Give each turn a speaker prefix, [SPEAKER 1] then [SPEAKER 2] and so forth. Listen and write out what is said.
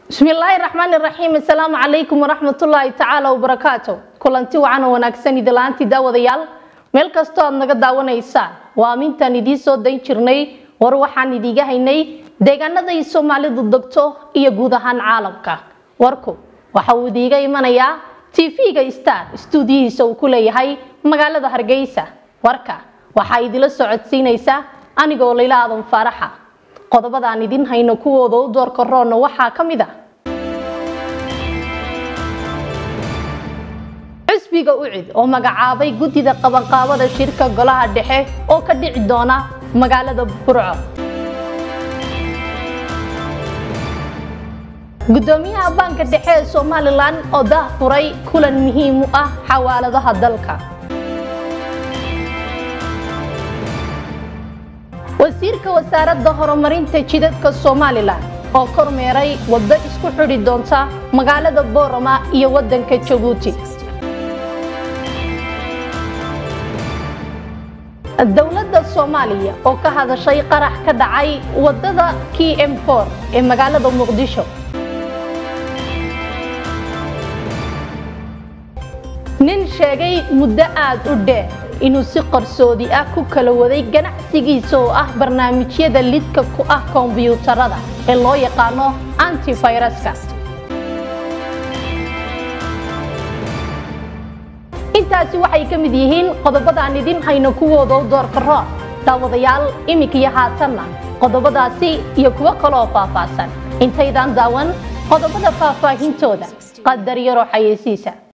[SPEAKER 1] بسم الله الرحمن الرحيم. السلام عليكم ورحمة الله تعالى وبركاته. كلنتي وعنا وناكسني دلانتي داوديال meel kasto aad naga daawanaysaa waa mintan idii soo dayn jirnay war waxaan idiga haynay deegaanada ay Soomaalidu degto iyo guud ahaan caalamka. warku waxa uu idiga imanayaa TV-ga Star studio-giisa uu ku leeyahay magaalada Hargeysa. warka waxa idila socodsiinaysa anigoo Leila Aadan Faraxa. qodobada aan idin hayno kuwooda u door korona waxa kamid ah xisbiga UCID oo magacaabay gudida qabanqaabada shirka golaha dhexe oo ka dhici doona magaalada Burco. gudoomiyaha banka dhexe ee Somaliland oo daahfuray kulan muhiim u ah xawaaladaha dalka. wasiirka wasaaradda horumarinta jidadka Somaliland oo kormeeray waddo isku xidhi doonta magaalada Boorama iyo wadanka Djibouti. dawladda Soomaaliya oo ka hadashay qarax ka dhacay wadada KM4 ee magaalada Muqdisho. nin sheegay muddo aad u dheer inuu si qarsoodi ah ku kala waday ganacsigiisa oo ah barnaamijyada lidka ku ah kombiyuutarada ee loo yaqaano antiviruska. intaasi waxay ka mid yihiin qodobada aan idin hayno kuwooda u door karo daawadayaal imika iyo haatanna qodobadaasi iyo kuwa kale oo faahfaahsan intaydan daawan qodobada faahfaahintooda qadar yar oo xayeysiisa.